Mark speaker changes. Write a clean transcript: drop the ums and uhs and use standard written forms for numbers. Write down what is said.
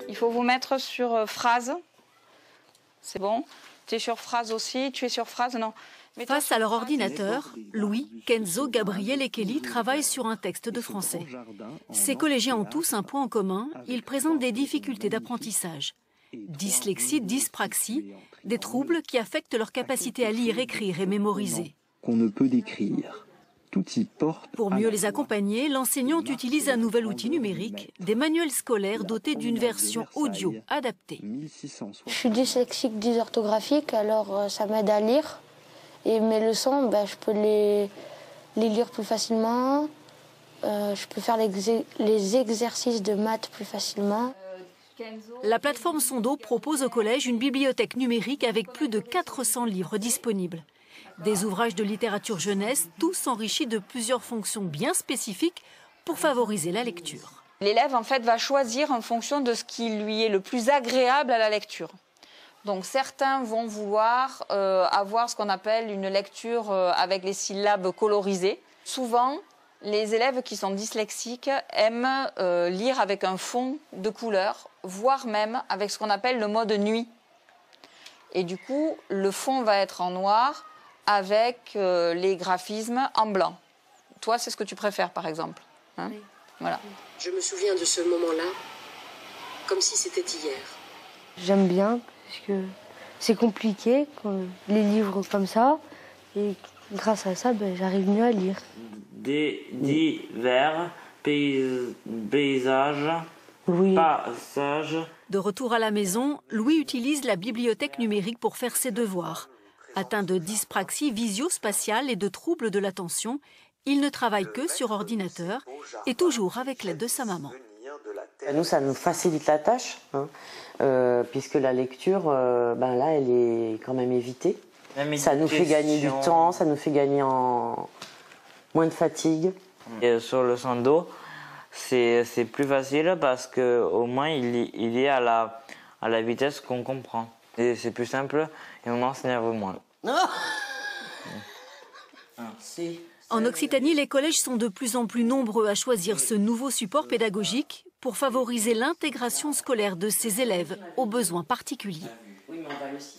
Speaker 1: Il faut vous mettre sur phrase. C'est bon. Tu es sur phrase aussi. Tu es sur phrase, non.
Speaker 2: Face à leur ordinateur, Louis, Kenzo, Gabriel et Kelly travaillent sur un texte de français. Ces collégiens ont tous un point en commun, ils présentent des difficultés d'apprentissage. Dyslexie, dyspraxie, des troubles qui affectent leur capacité à lire, écrire et mémoriser.
Speaker 3: Qu'on ne peut décrire. Tout y porte.
Speaker 2: Pour mieux les accompagner, l'enseignante utilise un nouvel outil numérique, des manuels scolaires dotés d'une version audio adaptée.
Speaker 4: Je suis dyslexique, dysorthographique, alors ça m'aide à lire. Et mes leçons, je peux les lire plus facilement. Je peux faire les exercices de maths plus facilement.
Speaker 2: La plateforme Sondo propose au collège une bibliothèque numérique avec plus de 400 livres disponibles. Des ouvrages de littérature jeunesse, tous enrichis de plusieurs fonctions bien spécifiques pour favoriser la lecture.
Speaker 1: L'élève, en fait, va choisir en fonction de ce qui lui est le plus agréable à la lecture. Donc certains vont vouloir avoir ce qu'on appelle une lecture avec les syllabes colorisées. Souvent, les élèves qui sont dyslexiques aiment lire avec un fond de couleur, voire même avec ce qu'on appelle le mode nuit. Et du coup, le fond va être en noir avec les graphismes en blanc. Toi, c'est ce que tu préfères, par exemple, hein? Oui. Voilà.
Speaker 5: Je me souviens de ce moment-là, comme si c'était hier.
Speaker 4: J'aime bien, parce que c'est compliqué, les livres comme ça, et grâce à ça, j'arrive mieux à lire.
Speaker 6: Des divers paysages,
Speaker 4: oui.
Speaker 6: passages.
Speaker 2: De retour à la maison, Louis utilise la bibliothèque numérique pour faire ses devoirs. Atteint de dyspraxie visio-spatiale et de troubles de l'attention, il ne travaille que sur ordinateur et toujours avec l'aide de sa maman.
Speaker 7: Nous, ça nous facilite la tâche, puisque la lecture, là, elle est quand même évitée. Ça nous fait gagner du temps, ça nous fait gagner moins de fatigue.
Speaker 6: Et sur le Sondo, c'est plus facile parce qu'au moins il est à la vitesse qu'on comprend. Et c'est plus simple et on s'énerve moins.
Speaker 2: En Occitanie, les collèges sont de plus en plus nombreux à choisir ce nouveau support pédagogique pour favoriser l'intégration scolaire de ces élèves aux besoins particuliers.